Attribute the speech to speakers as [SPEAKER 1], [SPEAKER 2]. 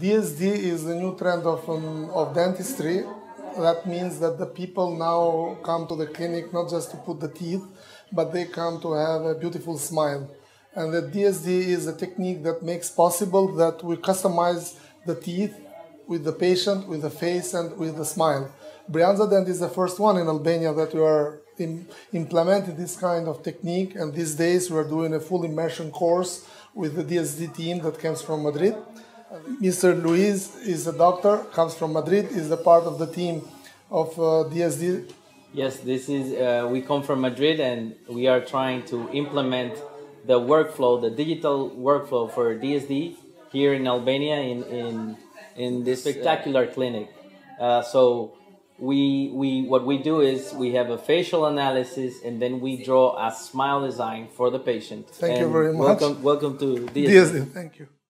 [SPEAKER 1] DSD is the new trend of dentistry. That means that the people now come to the clinic not just to put the teeth, but they come to have a beautiful smile. And the DSD is a technique that makes possible that we customize the teeth with the patient, with the face, and with the smile. Brianza Dent is the first one in Albania that we are implementing this kind of technique, and these days we are doing a full immersion course with the DSD team that comes from Madrid. Mr. Luis is a doctor, comes from Madrid, is a part of the team of DSD.
[SPEAKER 2] Yes, this is. We come from Madrid, and we are trying to implement the workflow, the digital workflow for DSD here in Albania in this spectacular clinic. So what we do is we have a facial analysis, and then we draw a smile design for the patient.
[SPEAKER 1] Thank you very much.
[SPEAKER 2] Welcome to DSD.
[SPEAKER 1] DSD. Thank you.